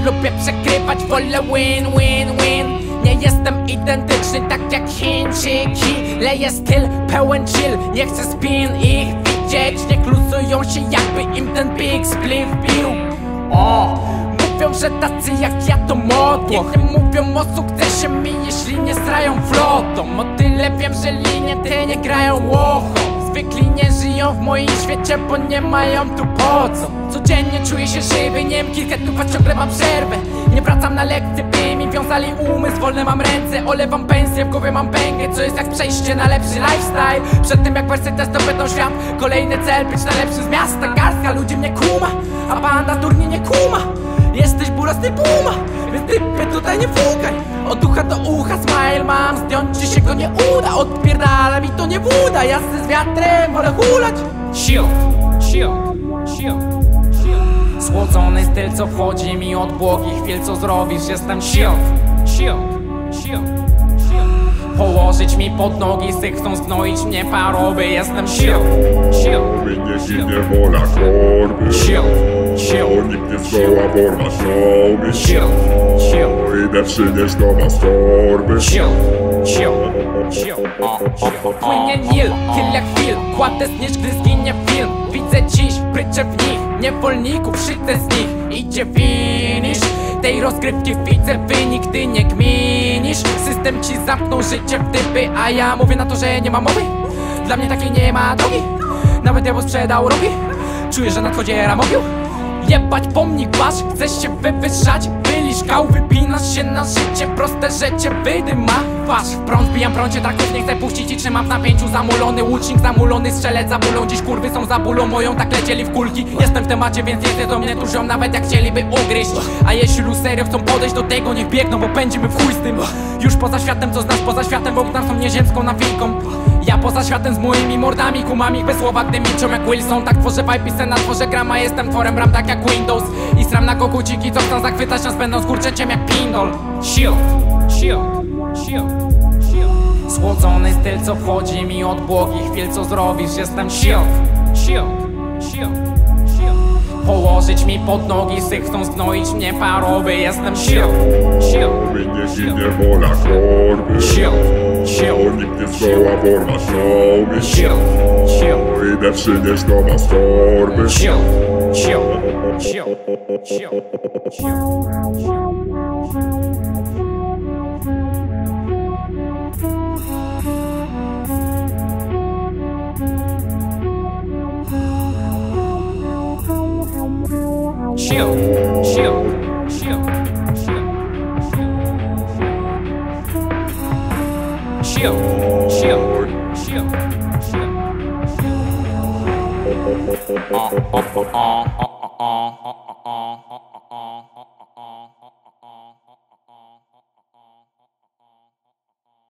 lubię przegrywać, wolę win, win, win. Nie jestem identyczny tak jak Chińczyki. Leję styl pełen chill, nie chcę spin ich widzieć. Nie klusują się jakby im ten big spliff bił. Mówią, że tacy jak ja to modło. Nie mówią o sukcesie mi, jeśli nie strają flotą. O tyle wiem, że linie te nie grają łochą. Zwykli nie żyją w moim świecie, bo nie mają tu po co. Codziennie czuję się żywy, nie wiem kilka dni, ciągle mam przerwę. Nie wracam na lekcje, by mi wiązali umysł. Wolne mam ręce, olewam pensję, w głowie mam pęgę. Co jest jak przejście na lepszy lifestyle. Przed tym jak wersy testowe świat. Kolejny cel, być najlepszy z miasta. Garstka ludzi mnie kuma, a banda durni nie kuma. Jesteś burasty puma, więc typy tutaj nie fukaj. Od ducha do ucha smile mam, zdjąć ci się go nie uda. Odpierdala mi to nie woda, ja z wiatrem wolę hulać. Chill, chill, chill, chill. Słodzony styl, co wchodzi mi od błogich chwil, co zrobisz, jestem chill, chill, chill, chill. Położyć mi pod nogi, chcą zgnoić mnie parowy, jestem chill, chill. Nie ginie wola korby. Chill, chill. Bo nikt nie zdoła porwać nowy. Chill, chill. Idę przynieść do was torby. Chill, chill, chill. Płynie Nil, kill jak film. Kładę zniszcz, gdy zginie film. Widzę dziś, pryczę w nich. Niewolników, szyte z nich. Idzie finish tej rozgrywki, widzę wynik, ty nie gminisz. System ci zamknął życie w typy, a ja mówię na to, że nie ma mowy. Dla mnie takiej nie ma drogi. Nawet diabeł sprzedał rogi. Czuję, że nadchodzi era mogił. Jebać pomnik wasz, chcesz się wywyższać. Wyliszkał, wypinasz się na życie. Proste rzeczy wydyma wasz. W prąd bijam prącie, traków nie chcę puścić i trzymam w napięciu. Zamulony łucznik, zamulony strzelec za bólą. Dziś kurwy są za bólą moją, tak lecieli w kulki. Jestem w temacie, więc jedzie do mnie tużą, nawet jak chcieliby ugryźć. A jeśli serio chcą podejść do tego, niech biegną, bo pędzimy w chuj z tym. Już poza światem, co znasz poza światem, bo tam są nieziemską nawilką. Ja poza światem z moimi mordami, kumami bez słowa, gdy milczą jak Wilson. Tak tworzę vibe i scena, tworzę grama, jestem tworem ram tak jak Windows. I sram na koguciki, co chcą zachwytać nas, będą skurczęciem jak pindol. Chill, chill, chill, chill. Słodzony styl, co wchodzi mi od błogich chwil, co zrobisz, jestem chill, chill, chill, chill. Położyć mi pod nogi, chcą zgnoić mnie parowy, jestem chill, chill. Nie ginie wola korby. Chill, chill. Bo nikt nie zdoła porwać nowy. Chill, chill. Idę przynieść do was torby. Chill, chill, chill, chill, chill. Chill, chill, chill, chill, chill, chill, chill.